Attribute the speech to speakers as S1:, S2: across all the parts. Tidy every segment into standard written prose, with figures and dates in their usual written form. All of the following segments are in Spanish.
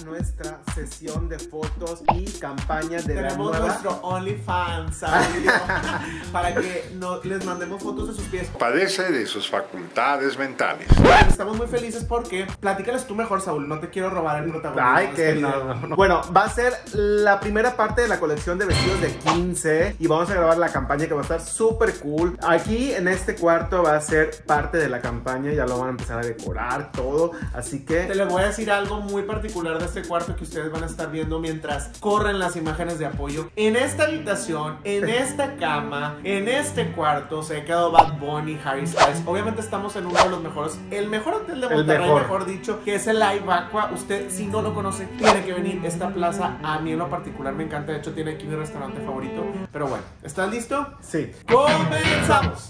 S1: nuestra sesión de fotos y campaña de la
S2: Tenemos
S1: nueva...
S2: nuestro OnlyFans, Saúl, para que les mandemos fotos de sus pies.
S3: Padece de sus facultades mentales.
S2: Estamos muy felices porque, platícales tú mejor, Saúl, no te quiero robar el protagonismo.
S1: Ay, que no. Bueno, va a ser la primera parte de la colección de vestidos de 15 y vamos a grabar la campaña que va a estar súper cool. Aquí en este cuarto va a ser parte de la campaña, ya lo van a empezar a decorar todo, así que...
S2: Te les voy a decir algo muy particular de este cuarto que ustedes van a estar viendo mientras corren las imágenes de apoyo. En esta habitación, en esta cama, en este cuarto se ha quedado Bad Bunny, Harry Styles. Obviamente estamos en uno de los mejores, el mejor hotel de Monterrey, mejor dicho, que es el Live Aqua. Usted, si no lo conoce, tiene que venir. Esta plaza a mí en lo particular me encanta. De hecho, tiene aquí mi restaurante favorito. Pero bueno, ¿estás listo?
S1: Sí.
S2: ¡Comenzamos!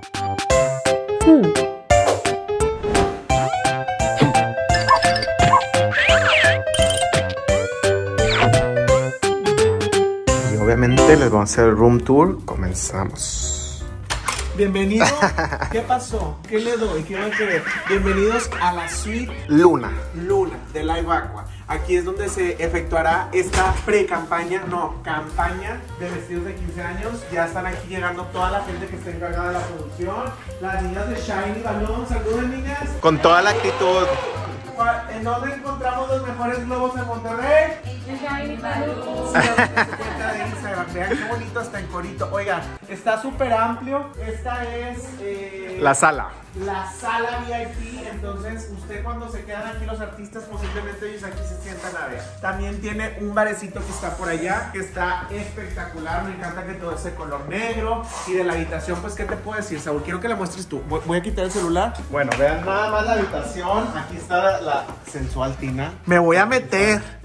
S1: Y obviamente les vamos a hacer el room tour. Comenzamos.
S2: Bienvenido. ¿Qué pasó? ¿Qué le doy? ¿Qué va a querer? Bienvenidos a la suite
S1: Luna.
S2: Luna de Live Aqua. Aquí es donde se efectuará esta campaña de vestidos de 15 años. Ya están aquí llegando toda la gente que está encargada de la producción. Las niñas de Shiny Balloon. Saluden, niñas.
S1: Con toda la actitud.
S2: ¿En dónde encontramos los mejores globos en Monterrey?
S4: En Shiny Balloon.
S2: Su cuenta de Instagram. Vean qué bonito está en corito. Oigan, está súper amplio. Esta es
S1: La sala.
S2: la sala VIP. Entonces usted cuando se quedan aquí los artistas, posiblemente ellos aquí se sientan a ver. También tiene un barecito que está por allá, que está espectacular. Me encanta que todo ese color negro. Y de la habitación, pues ¿qué te puedo decir, Saúl? Quiero que la muestres tú. Voy a quitar el celular.
S1: Bueno, vean nada más la habitación. Aquí está la sensual Tina.
S2: Me voy a meter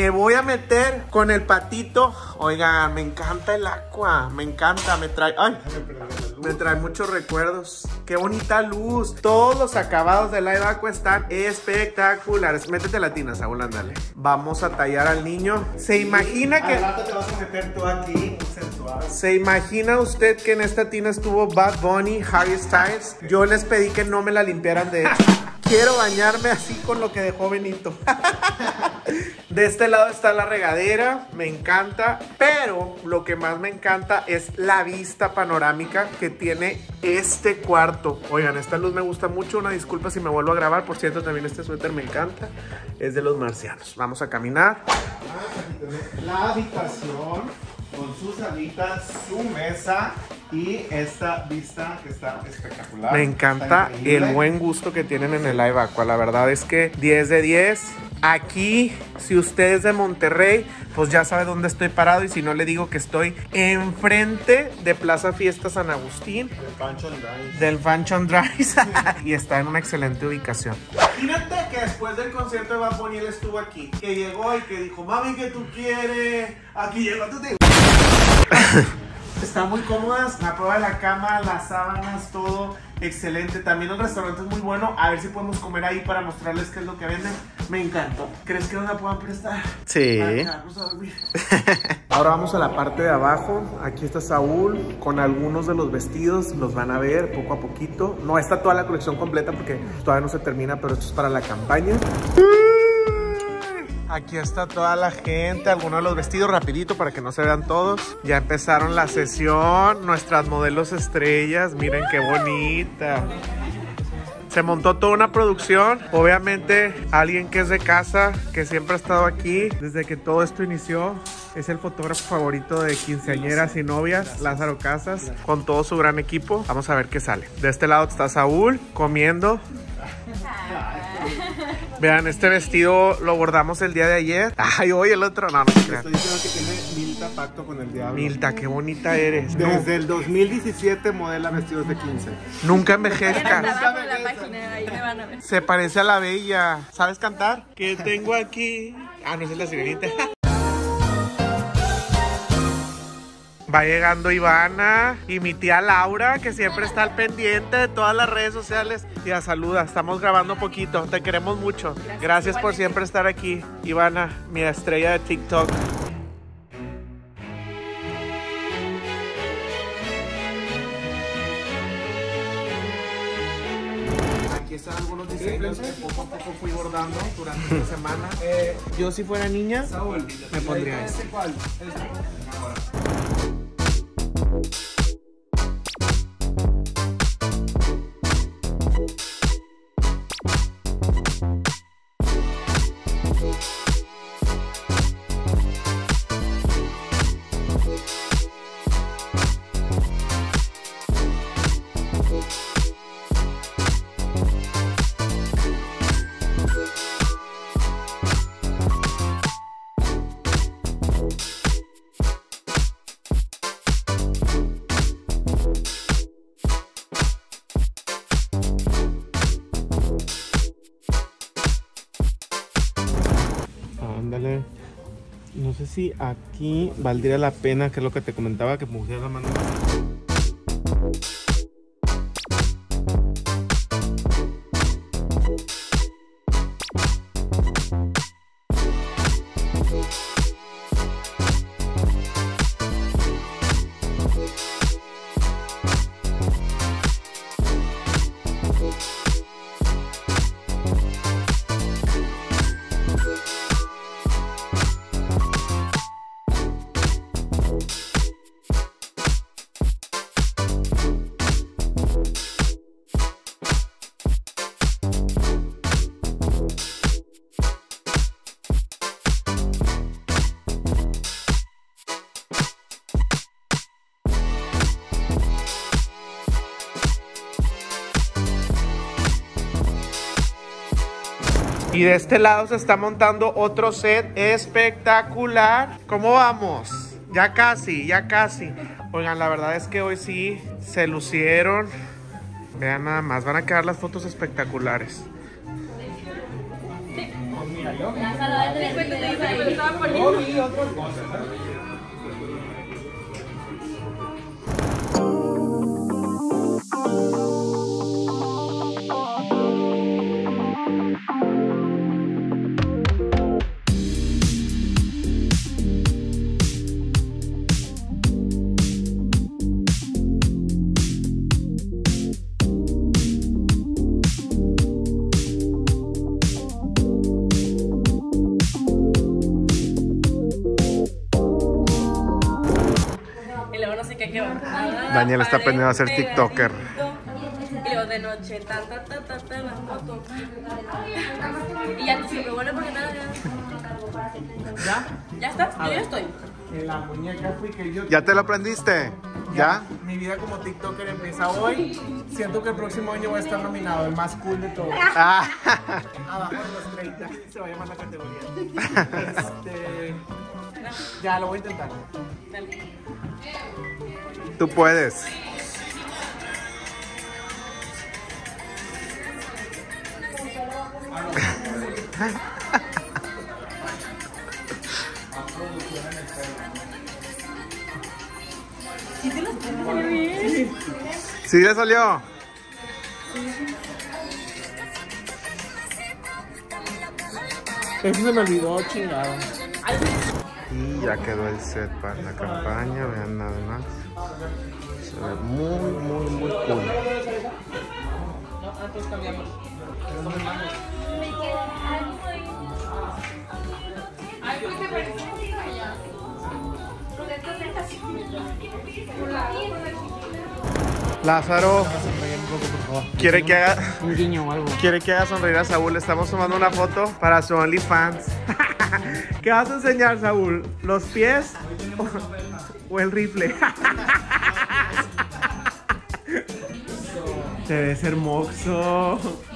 S2: con el patito. Oigan, me encanta el agua. Me encanta, me trae muchos recuerdos. Qué bonita luz. Todos los acabados de Live Aqua están espectaculares. Métete la tina, Saúl, ándale. Vamos a tallar al niño. ¿Se imagina que...
S1: Al rato te vas a meter tú aquí, sensual.
S2: ¿Se imagina usted que en esta tina estuvo Bad Bunny, Harry Styles? Yo les pedí que no me la limpiaran, de hecho. Quiero bañarme así con lo que dejó Benito. De este lado está la regadera, me encanta. Pero lo que más me encanta es la vista panorámica que tiene este cuarto. Oigan, esta luz me gusta mucho. Una disculpa si me vuelvo a grabar. Por cierto, también este suéter me encanta. Es de los marcianos. Vamos a caminar.
S1: La habitación con sus salitas, su mesa y esta vista que está espectacular.
S2: Me encanta el buen gusto que tienen en el Live Aqua. La verdad es que 10 de 10. Aquí, si usted es de Monterrey, pues ya sabe dónde estoy parado. Y si no, le digo que estoy enfrente de Plaza Fiesta San Agustín. Del Fanchon Drive. Y está en una excelente ubicación. Imagínate que después del concierto de Bad Bunny él estuvo aquí. Que llegó y que dijo, mami, ¿qué tú quieres? Aquí llegó tu tío. Están muy cómodas, la prueba de la cama, las sábanas, todo excelente. También el restaurante es muy bueno. A ver si podemos comer ahí para mostrarles qué es lo que venden. Me encantó. ¿Crees que nos la puedan prestar?
S1: Sí.
S2: Para quedarnos a dormir. Ahora vamos a la parte de abajo. Aquí está Saúl con algunos de los vestidos. Los van a ver poco a poquito. No está toda la colección completa porque todavía no se termina, pero esto es para la campaña. Aquí está toda la gente, algunos de los vestidos rapidito para que no se vean todos. Ya empezaron la sesión, nuestras modelos estrellas, miren qué bonita. Se montó toda una producción, obviamente alguien que es de casa, que siempre ha estado aquí desde que todo esto inició. Es el fotógrafo favorito de quinceañeras y novias, Lázaro Casas, con todo su gran equipo. Vamos a ver qué sale. De este lado está Saúl comiendo. Vean, este vestido lo bordamos el día de ayer. Ay, hoy el otro, no se crean.
S1: Estoy diciendo que tiene Milta pacto con el diablo.
S2: Milta, qué bonita eres.
S1: Desde el 2017 modela vestidos de 15.
S2: Nunca
S4: Vayan
S2: envejezcas.
S4: hasta abajo de la página, ahí me van a ver.
S2: Se parece a la bella. ¿Sabes cantar? ¿Qué tengo aquí? Ah, no, esa es la sirenita. Va llegando Ivana y mi tía Laura, que siempre está al pendiente de todas las redes sociales. Tía, saluda, estamos grabando poquito, te queremos mucho. Gracias por siempre estar aquí, Ivana, mi estrella de TikTok. están algunos diseños que poco a poco fui bordando durante la semana. Yo si fuera niña, me pondría este. Ándale. No sé si aquí valdría la pena, que es lo que te comentaba, que pusiera la mano. Y de este lado se está montando otro set espectacular. ¿Cómo vamos? Ya casi, ya casi. Oigan, la verdad es que hoy sí se lucieron. Vean nada más, van a quedar las fotos espectaculares. Daniel está aprendiendo a ser TikToker.
S4: Y luego de noche, la foto. Y ya se me vuelve porque nada.
S2: ¿Ya?
S4: ¿Ya estás? Yo ya estoy.
S2: En la muñeca fui que yo...
S1: ¿Ya te lo aprendiste? ¿Ya?
S2: Mi vida como TikToker empieza hoy. Siento que el próximo año voy a estar nominado, el más cool de todos. Abajo de los 30 se va a llamar la categoría. Ya, lo voy a intentar.
S4: Dale.
S1: Tú puedes.
S4: ¿Sí te lo salió bien?
S1: ¿Sí le salió?
S2: Eso se me olvidó, chingado.
S1: Y ya quedó el set para la campaña, vean nada más. Se ve muy, muy, muy cool. Lázaro quiere que haga
S2: un guiño o algo.
S1: Quiere que haga sonreír a Saúl. Estamos tomando una foto para su OnlyFans. ¿Qué vas a enseñar, Saúl? ¿Los pies o el rifle? Te ves hermoso.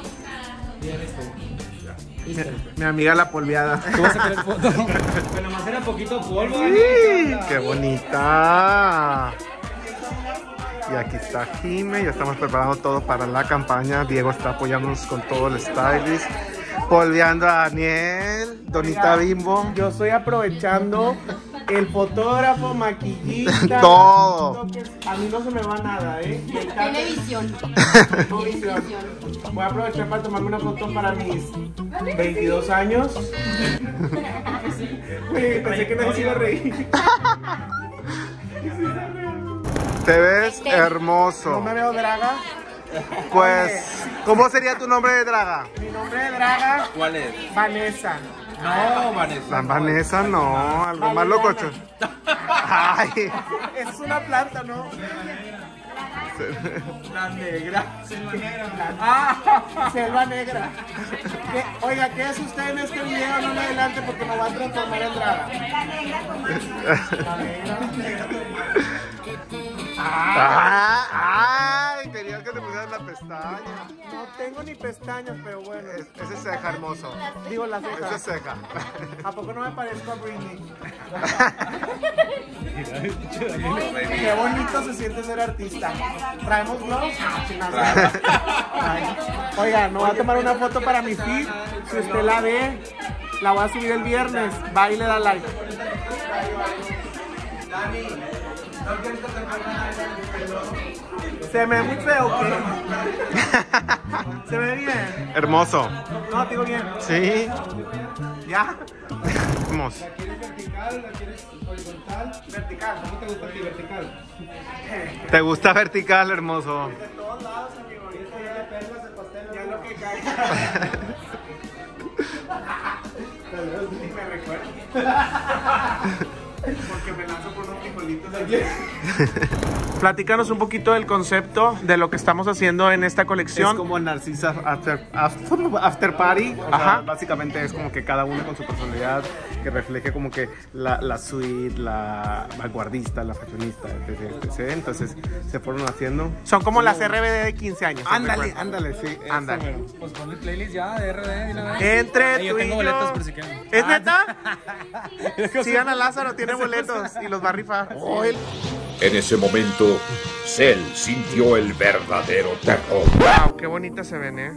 S1: Mi amiga la polveada.
S2: ¿Tú vas a querer foto? Pero nomás era poquito polvo.
S1: ¡Sí! ¡Qué bonita! Y aquí está Jime, ya estamos preparando todo para la campaña. Diego está apoyándonos con todo el stylist. Polveando a Daniel, Donita Bimbo.
S2: Yo estoy aprovechando el fotógrafo, maquillista.
S1: Todo.
S2: A mí no se me va nada,
S4: Tiene visión.
S2: Voy a aprovechar para tomarme una foto para mis 22 años. Pensé que nadie se iba a reír.
S1: Te ves hermoso.
S2: No me veo draga. Pues, ¿cómo sería tu nombre de draga?
S1: Mi nombre de draga.
S5: ¿Cuál es?
S1: Vanessa.
S5: No, Vanessa.
S2: Vanessa no, algo más locochón. Ay.
S1: Es una planta, ¿no? La negra. Selva negra. Oiga, ¿qué es usted en este video? No me adelante porque me va a transformar en draga. La negra.
S2: Ay, querías que te pusieras la pestaña.
S1: No tengo ni pestañas, pero bueno.
S2: Ese es ceja, hermoso.
S1: Digo la ceja.
S2: Ese es ceja.
S1: ¿A poco no me parezco a Britney? Qué bonito se siente ser artista. ¿Traemos gloves? Oiga, no voy a tomar una foto para mi feed. Si usted la ve, la voy a subir el viernes. Va y le da like. Se me ve muy feo, ¿qué? Se me ve bien.
S2: Hermoso.
S1: No, te digo bien.
S2: Sí.
S1: ¿Ya?
S2: Hermoso.
S1: ¿La quieres vertical? ¿La quieres horizontal? Vertical. ¿Cómo te gusta a ti? Vertical.
S2: ¿Te gusta vertical, hermoso?
S1: De todos lados, amigo. Y esto ya de perlas el pastel. Ya es lo que cae. Me recuerdo. Porque me lanzo por unos frijolitos aquí.
S2: Platícanos un poquito del concepto de lo que estamos haciendo en esta colección.
S1: Es como Narcisa After Party. O sea, básicamente es como que cada uno con su personalidad, que refleje como que la suite, la vanguardista, la fashionista, etc. Entonces se fueron haciendo.
S2: Son como las RBD de 15 años.
S1: Ándale, sí.
S2: Ándale.
S5: Pues pon el playlist ya de RD de una vez.
S2: Entre
S5: Yo
S2: tú
S5: tengo
S2: y
S5: boletos
S2: yo.
S5: por si quieren.
S2: ¿Es neta? Sigan a Lázaro, tiene boletos y los va a rifar.
S6: En ese momento, Cell sintió el verdadero terror.
S2: Wow, qué bonitas se ven,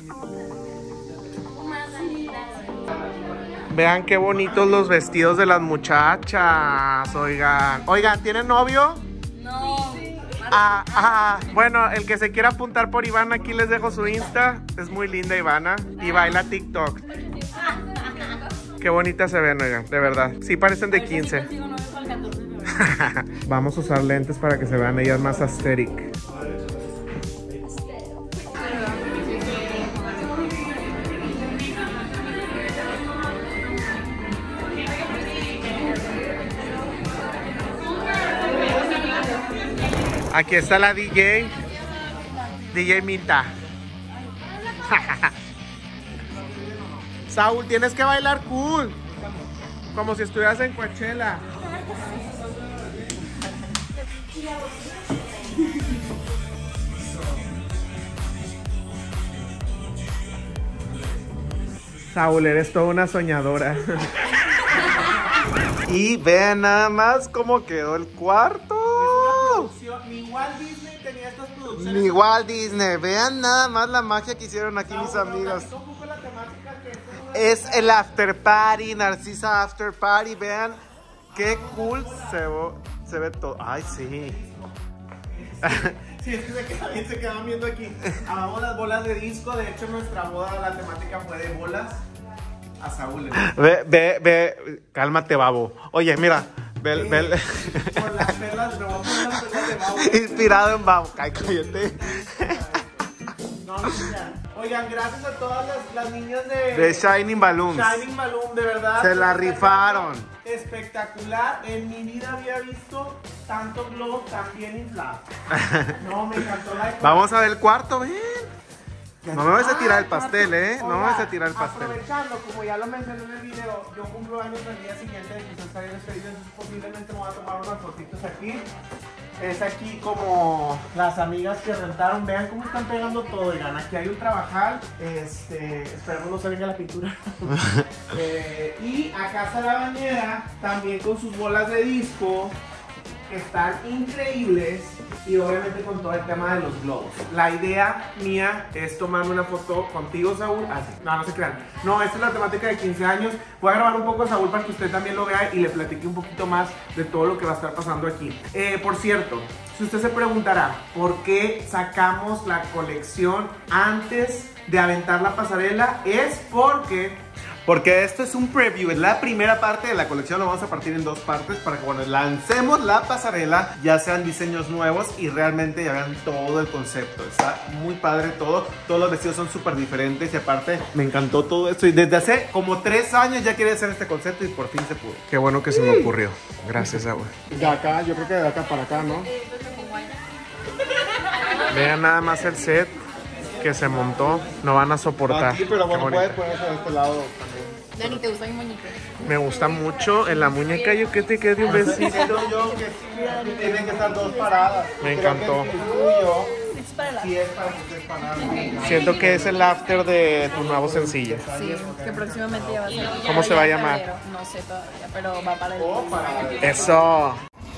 S2: Vean qué bonitos los vestidos de las muchachas. Oigan, ¿tienen novio?
S4: No.
S2: Bueno, el que se quiera apuntar por Ivana, aquí les dejo su Insta. Es muy linda Ivana y baila TikTok. Qué bonitas se ven, oigan, de verdad. Sí parecen de 15. Vamos a usar lentes para que se vean ellas más aesthetic. Aquí está la DJ Minta. Saúl, tienes que bailar cool, como si estuvieras en Coachella. Saúl, eres toda una soñadora. Y vean nada más cómo quedó el cuarto.
S1: Ni Walt Disney tenía estas producciones.
S2: Ni Walt Disney. Vean nada más la magia que hicieron aquí mis amigos. Es el after party, Narcisa After Party. Vean qué cool se ve todo. Ay, sí.
S1: Sí, es que se quedaban viendo aquí. Amamos las bolas de disco. De hecho, nuestra boda, la temática fue de bolas. A Saúl.
S2: Ve, cálmate, babo. Oye, mira, ve.
S1: Con las perlas, me voy a poner las perlas de babo.
S2: Inspirado en babo. Ay, cállate.
S1: No, mira. Oigan, gracias a todas las niñas
S2: de Shining Balloons.
S1: Shining Balloon, de verdad.
S2: Se la rifaron.
S1: Espectacular. En mi vida había visto tanto globo tan bien inflado. No, me encantó la.
S2: Vamos a ver el cuarto, ven. No me vas a tirar el pastel, No me vas a tirar el pastel.
S1: Aprovechando, como ya lo mencioné en el video, yo cumplo años el día siguiente de que usted salió en este video, entonces posiblemente me voy a tomar unas fotitos aquí. Es aquí como las amigas que rentaron, vean cómo están pegando todo, oigan, aquí hay un trabajal, esperemos no se venga la pintura. Y acá está la bañera, también con sus bolas de disco, que están increíbles. Y obviamente con todo el tema de los globos. La idea mía es tomarme una foto contigo, Saúl. Así. No se crean. No, esta es la temática de 15 años. Voy a grabar un poco a Saúl para que usted también lo vea y le platique un poquito más de todo lo que va a estar pasando aquí. Por cierto, si usted se preguntará por qué sacamos la colección antes de aventar la pasarela, es porque Porque esto es un preview, es la primera parte de la colección, lo vamos a partir en dos partes para que cuando lancemos la pasarela ya sean diseños nuevos y realmente ya vean todo el concepto. Está muy padre todo, todos los vestidos son súper diferentes y aparte me encantó todo esto y desde hace como 3 años ya quería hacer este concepto y por fin se pudo.
S2: Qué bueno que se me ocurrió. Gracias, agua.
S1: De acá, yo creo que de acá para acá, ¿no?
S2: Vean nada más el set que se montó. No van a soportar.
S1: Aquí, pero bueno,
S2: Qué bonito.
S1: puede ponerse de este lado también.
S4: Dani, ¿te gusta mi moñito?
S2: Me gusta mucho en la muñeca. Yo que te quede un besito.
S1: Creo yo que sí, tienen que estar dos paradas.
S2: Me
S1: Creo
S2: encantó.
S1: que el tuyo
S4: Es para la...
S1: sí es para que estés parado.
S2: Siento que es el after de tu nuevo sencillo.
S4: Sí, que próximamente ya va a salir.
S2: ¿Cómo se va a
S4: Ya en
S2: llamar?
S4: febrero. No sé todavía, pero va para el...
S1: O para...
S2: Eso.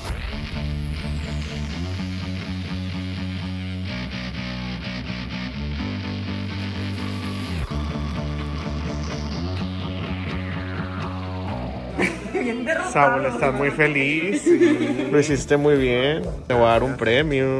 S2: Saúl, estás muy feliz. Sí. Lo hiciste muy bien. Te voy a dar un premio.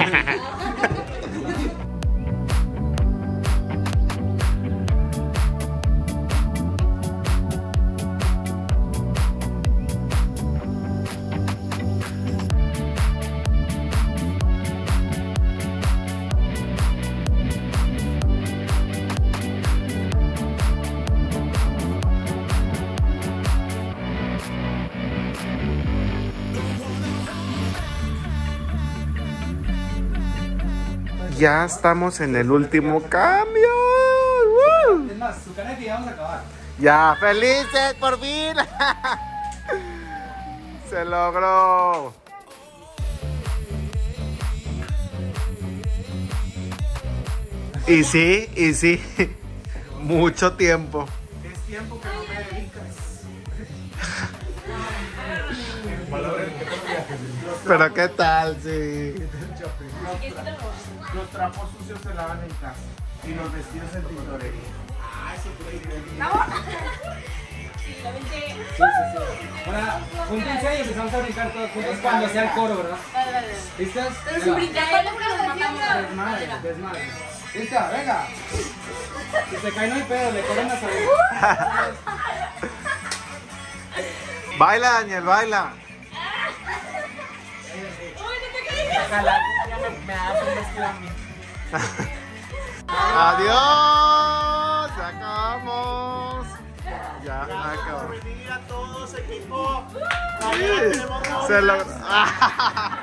S2: Ya estamos en el último cambio. ¡Woo!
S5: Es más, su caneta ya vamos a acabar.
S2: Ya, felices por fin. Se logró. Y sí, mucho tiempo.
S1: Es tiempo que no me dedicas.
S2: Pero qué tal, sí.
S1: Los trapos sucios se lavan en casa y los vestidos en tintorería.
S5: Ahora, júntense y empezamos a brincar todos juntos cuando sea el coro, ¿verdad? ¿Listas?
S4: Pero
S5: Venga.
S4: sin brincar, no
S5: Desmadre, desmadre. ¿Lista? Venga. Si se cae no hay pedo, le corren la salida.
S2: Baila, Daniel, baila. Adiós. Ya acabamos. Ya acabamos.
S1: A todos, equipo.
S2: Se logró.